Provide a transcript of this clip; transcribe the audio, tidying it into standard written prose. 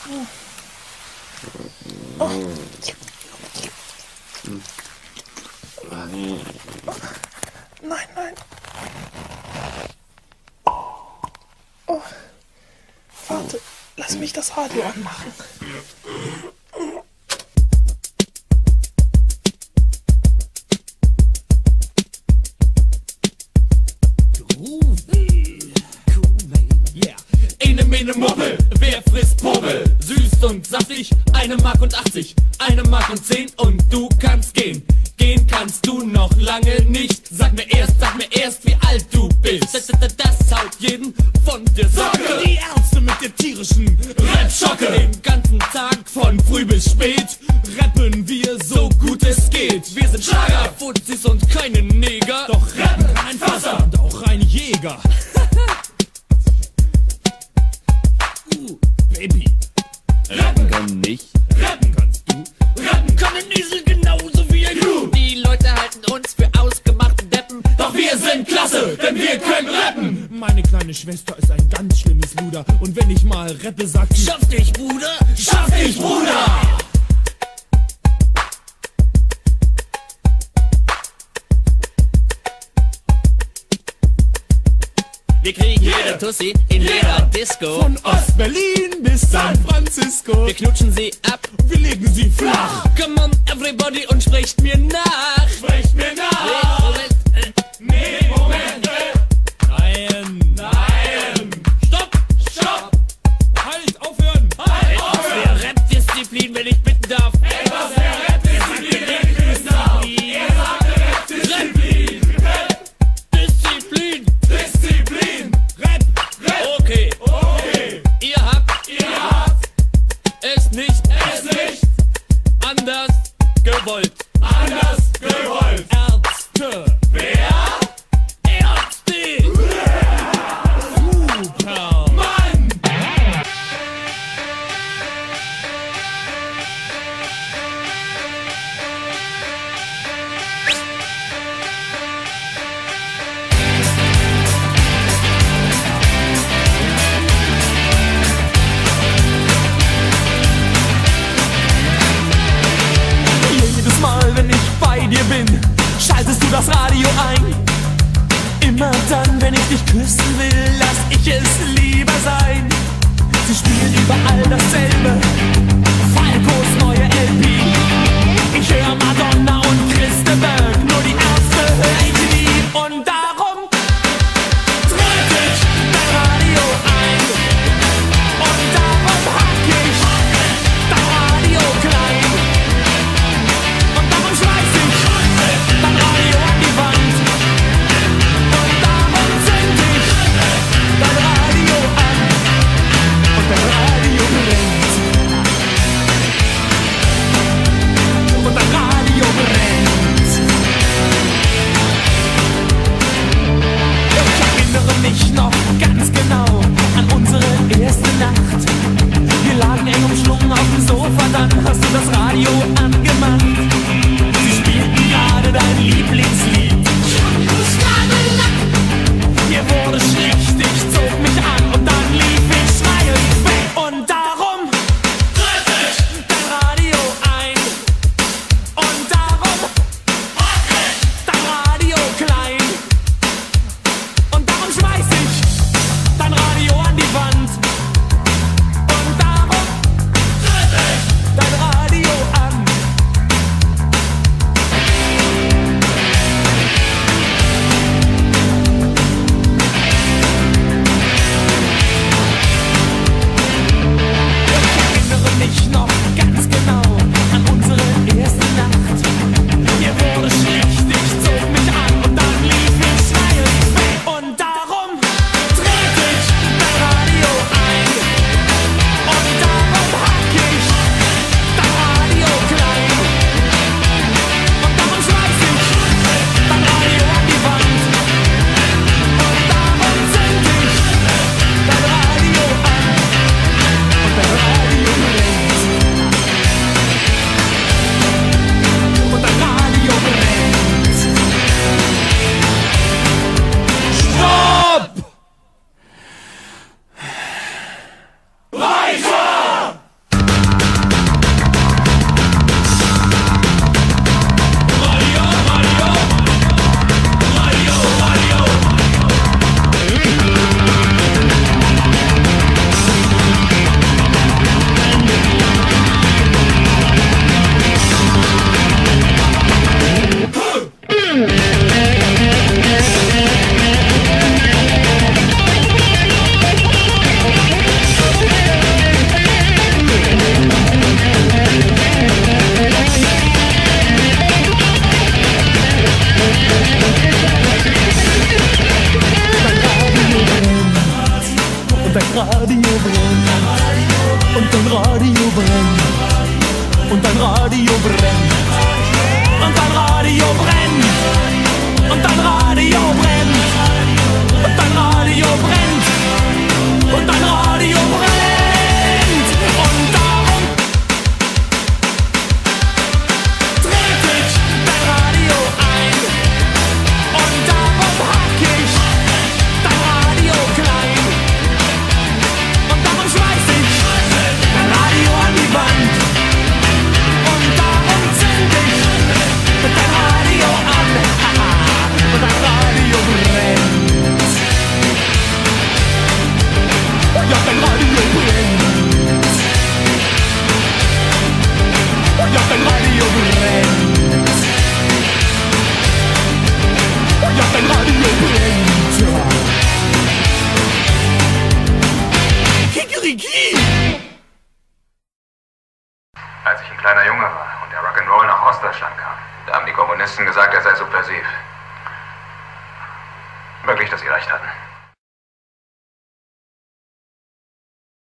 Oh. Nein, nein. Oh. Warte, lass mich das Radio anmachen. Eine Muppel, wer frisst Pummel? Süß und saftig, 1 Mark und 80, 1 Mark und 10 und du kannst gehen. Gehen kannst du noch lange nicht. Sag mir erst, wie alt du bist. Das haut jeden von der Socke. Die Ärzte mit der tierischen Rap-Schocke. Den ganzen Tag von früh bis spät rappen wir so gut es geht. Wir sind Schlagerfuzis und keine Neger. Doch rappen ein Fasser und auch ein Jäger. Baby, rappen kann nicht, rappen kannst du. Rappen kann ein Esel genauso wie ein Kuh. Die Leute halten uns für ausgemachte Deppen, doch wir sind klasse, denn wir können rappen. Meine kleine Schwester ist ein ganz schlimmes Luder. Und wenn ich mal rappe, sagt sie: Schaff dich, Bruder, schaff dich, Bruder. Wir kriegen jede Tussi in jeder Disco. Von Ost-Berlin bis San Francisco. Wir knutschen sie ab, wir legen sie flach. Come on everybody und sprecht mir nach. Sprecht mir nach. Nee, Moment. Nein. Nein. Stopp. Stopp. Halt, aufhören. Halt, aufhören. Etwas der Rap-Disziplin, wenn ich bitten darf. Etwas der Rap-Disziplin, wenn ich bitten darf. Er sagte Rap-Disziplin. Disziplin. Disziplin! Rap! Rap! Okay! Okay! Ihr habt es nicht anders gewollt! Anders gewollt! Ärzte! Wer? Ärzte! Super! Mann! Mal, wenn ich bei dir bin, schaltest du das Radio ein. Immer dann, wenn ich dich küssen will, lass ich es lieber sein. Sie spielen überall dasselbe, Falcos neue LP. Ich höre Madonna und Christeberg, nur die Ärzte hör ich nie. Und darum trete ich dein Radio ein. Und darum hack ich dein Radio klein. Schmeiß ich dein Radio an die Wand. Und darum zünd ich dein Radio an. brennt. Und dein Radio brennt. Und dein Radio brennt. Und dein Radio brennt. Und dein Radio brennt. Und dein Radio brennt. Und dein Radio brennt. Und darum dreht ich dein Radio ein. Und darum hack ich dein Radio klein. Und darum schmeiß ich dein Radio an die Wand. Und darum zünd ich dein Radio an. Und dein Radio brennt. Ja, dein Radio brennt. Ja, dein Radio brennt. Ja, dein Radio brennt. Kikeriki! Als ich ein kleiner Junge war und der Rock'n'Roll nach Ostdeutschland kam, da haben die Kommunisten gesagt, er sei subversiv. Möglich, dass sie recht hatten.